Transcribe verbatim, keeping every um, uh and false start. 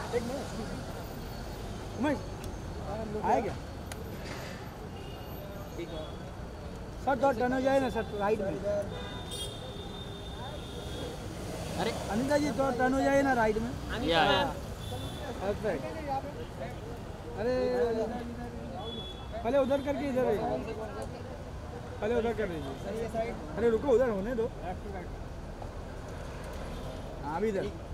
एक मिनट उमेश आया क्या? सर दो टर्न हो जाए ना सर राइट में। अरे अनिता जी थोड़ा टर्न हो जाए ना राइट में। अरे पहले उधर करके इधर पहले उधर कर लीजिए। अरे रुको उधर होने दो। हाँ भी इधर